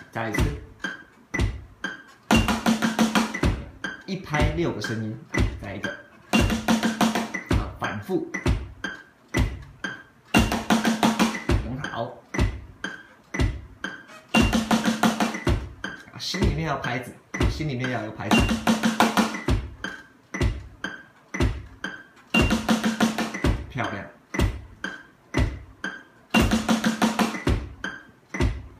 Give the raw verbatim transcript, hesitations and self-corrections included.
再一次，一拍六个声音，再一个，好，反复，很好。心里面要拍子，心里面要有拍子。漂亮。